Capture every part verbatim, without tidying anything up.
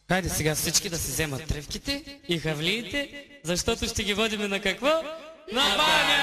Хайде сега всички да си вземат тревките и хавлиите, защото ще ги водиме на какво? На баня!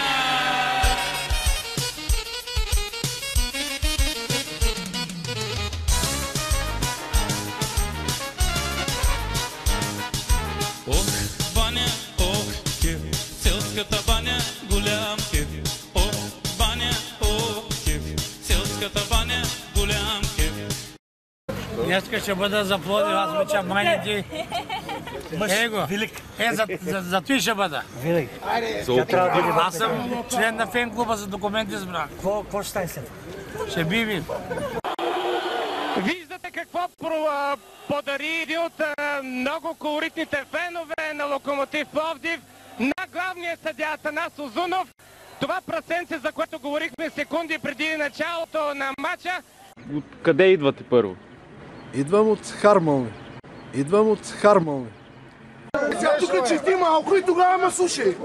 Ох, баня, ох, кеф, селската баня, голям кеф. Ох, баня, ох, кеф, селската баня, голям кеф. Днеска ще бъда за Пловдив, аз обичам баните. Е го, е за, за, за той ще бъда. Винаги. Аз съм член на фен клуба за документи с брак. Какво ще стане след? Ще биви. Виждате какво подари един от много колоритните фенове на Локомотив Пловдив на главния съдия Атанас Узунов. Това прасенце, за което говорихме секунди преди началото на матча. Откъде идвате първо? Идвам от Хармови. Идвам от Хармови. Сега тук чисти малко и тогава ме слушай.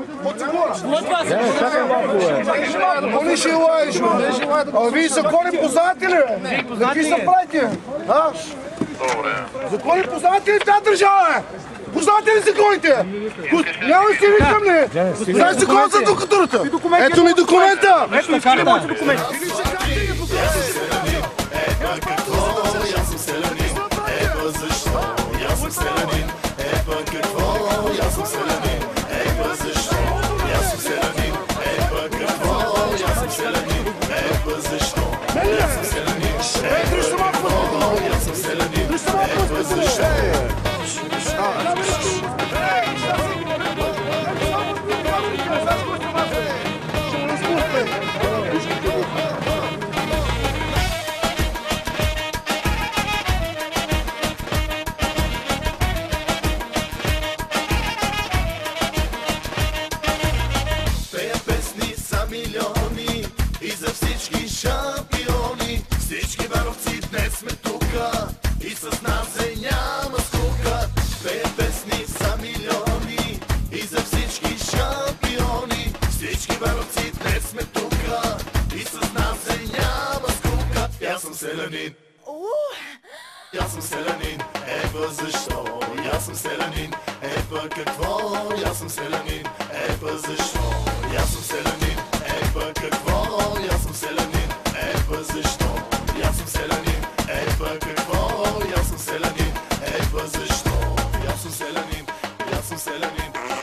Коли ще лаеш, а вие закони познавате ли? Какви са правите? Закони познавате ли в тази държава? Познавате ли законите? Няма ли си викам ли? Знаеш закон за адвокатурата? Ето ми документа! Ето ми карта. Аз съм селянин, еба защо? Аз съм селянин, еба какво? Аз съм селянин, еба защо? Аз съм селянин, еба какво? Аз съм селянин, еба защо? Аз съм селянин, еба какво? Аз съм селянин, еба защо? Аз съм селянин, аз съм селянин.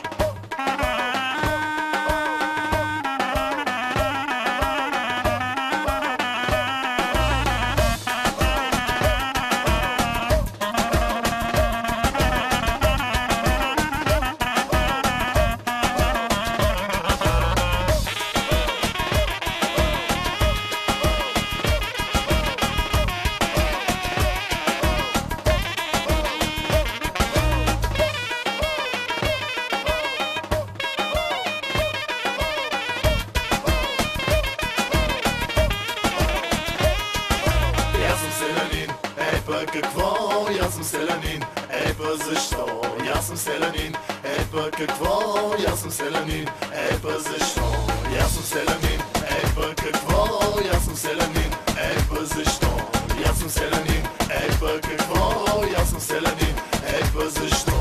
Какво? Аз съм селянин, епа защо? Аз съм селянин, епа какво? Аз съм селянин, епа защо? Аз съм селянин, епа какво? Аз съм селянин, епа защо? Аз съм селянин, епа какво? Аз съм селянин, епа защо?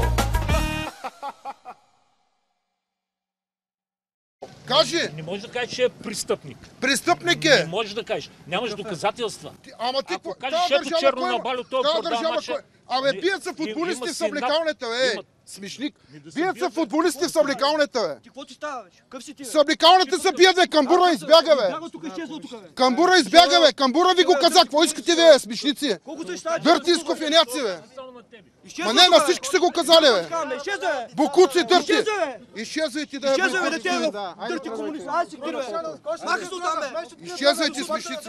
Кажи! Не можеш да кажеш, че е престъпник. Престъпник Не е! можеш да кажеш. Нямаш доказателства. Ама ти Ако кажеш, ето черно на балю, той продава матча. Абе, бият са футболисти в съблекалнята, бе! Смешник! Бият са футболисти в съблекалната, бе! Ти какво ти става, бе? Къв си ти, бе? Съблекалната се бият, бе! Камбура избяга, бе! Бяга тук, изчезва тук, бе! Камбура избяга, бе! Камбура ви го каза! Какво искате, бе, смешници? Колко се щава? Дърти изкофеняци, бе! Изчезва Ма не, тук, на бе! всички са го казали, бе! Изчезва, бе! Бокуци, дърти! Изчезва, бе! Изчезвайте, да, бе! Изчезва, бе, дете, бе! Дърти комунист! Ай си, киро, бе! Маха се оттам, бе! Изчезвайте, смешници!